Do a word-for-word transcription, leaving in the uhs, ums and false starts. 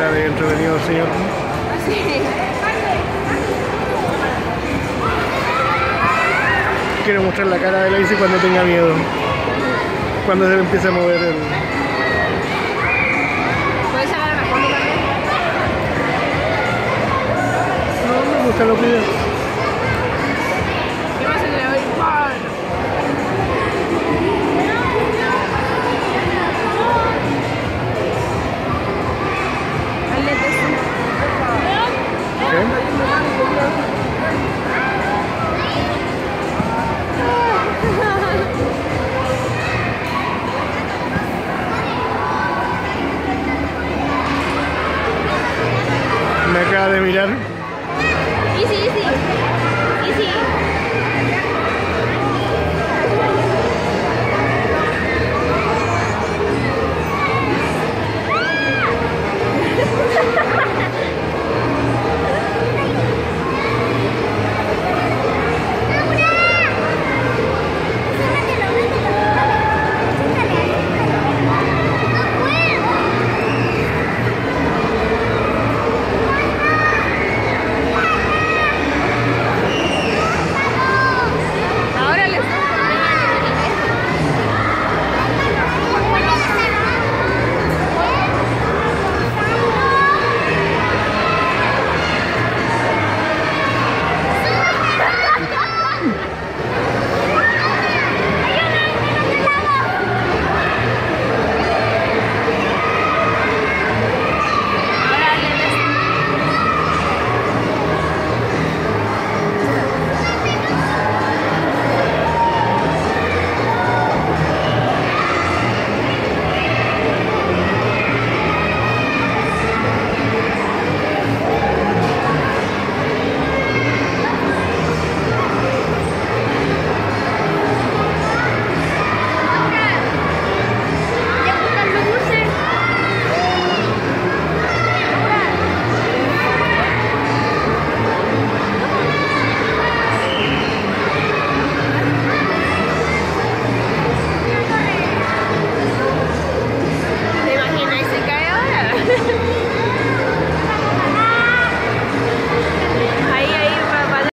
cara de entretenido el señor. Sí. Quiero mostrar la cara de Lacey cuando tenga miedo. Cuando se empiece a mover el... ¿Puedes sacar la foto también? No, me gustan los videos. ¿Qué pasa si le doy por? Hazle eso. ¿Qué? Me acaba de mirar.